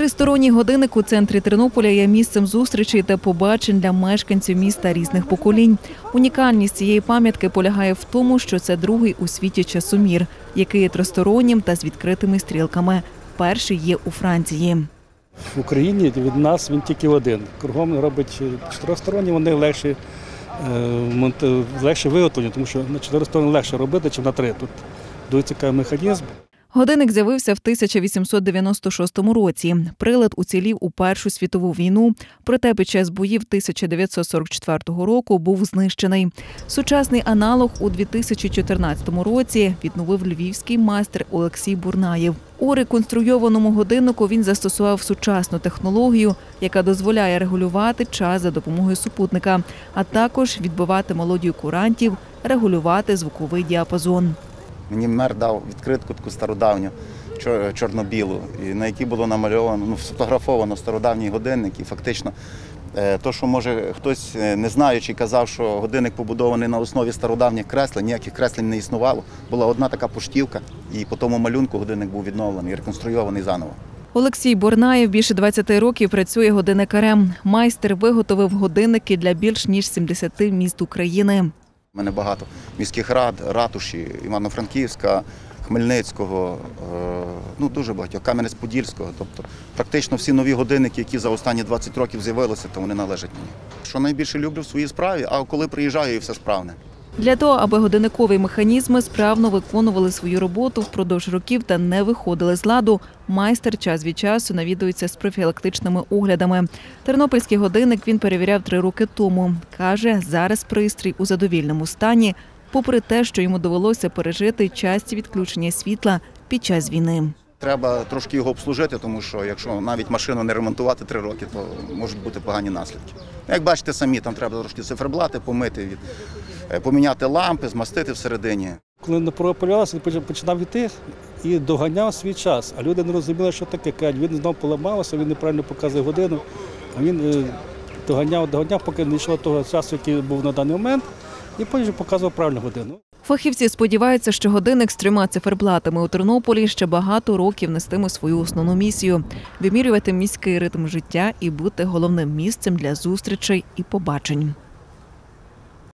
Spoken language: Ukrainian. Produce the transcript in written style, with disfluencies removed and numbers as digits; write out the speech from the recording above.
Тристоронній годинник у центрі Тернополя є місцем зустрічей та побачень для мешканців міста різних поколінь. Унікальність цієї пам'ятки полягає в тому, що це другий у світі часомір, який є тристороннім та з відкритими стрілками. Перший є у Франції. В Україні від нас він тільки один. Кругом робить чотиристоронні, вони легші виготовлені, тому що на чотиристоронні легше робити, ніж на три. Тут дуже цікавий механізм. Годинник з'явився в 1896 році. Прилад уцілів у Першу світову війну, проте під час боїв 1944 року був знищений. Сучасний аналог у 2014 році відновив львівський майстер Олексій Бурнаєв. У реконструйованому годиннику він застосував сучасну технологію, яка дозволяє регулювати час за допомогою супутника, а також відбивати мелодію курантів, регулювати звуковий діапазон. Мені мер дав відкритку таку стародавню, чорно-білу, на якій було намальовано, сфотографовано стародавній годинник. І фактично, то, що може хтось не знаючи казав, що годинник побудований на основі стародавніх креслень, ніяких креслень не існувало. Була одна така поштівка, і по тому малюнку годинник був відновлений, реконструйований заново. Олексій Бурнаєв більше 20 років працює годинникарем. Майстер виготовив годинники для більш ніж 70 міст України. У мене багато міських рад, ратуші, Івано-Франківська, Хмельницького, дуже багатьох, Кам'янець-Подільського. Тобто практично всі нові годинники, які за останні 20 років з'явилися, то вони належать мені. Що найбільше люблю в своїй справі, а коли приїжджаю, і все справне. Для того, аби годинникові механізми справно виконували свою роботу впродовж років та не виходили з ладу, майстер час від часу навідується з профілактичними оглядами. Тернопільський годинник він перевіряв 3 роки тому. Каже, зараз пристрій у задовільному стані, попри те, що йому довелося пережити часті відключення світла під час війни. Треба трошки його обслужити, тому що якщо навіть машину не ремонтувати 3 роки, то можуть бути погані наслідки. Як бачите самі, там треба трошки циферблати помити, поміняти лампи, змастити всередині. Коли не прополювався, він починав йти і доганяв свій час. А люди не розуміли, що таке. Кажуть, він знову поламався, він неправильно показує годину. А він доганяв, поки не йшло того часу, який був на даний момент, і потім показував правильну годину. Фахівці сподіваються, що годинник з 3 циферблатами у Тернополі ще багато років нестиме свою основну місію – вимірювати міський ритм життя і бути головним місцем для зустрічей і побачень.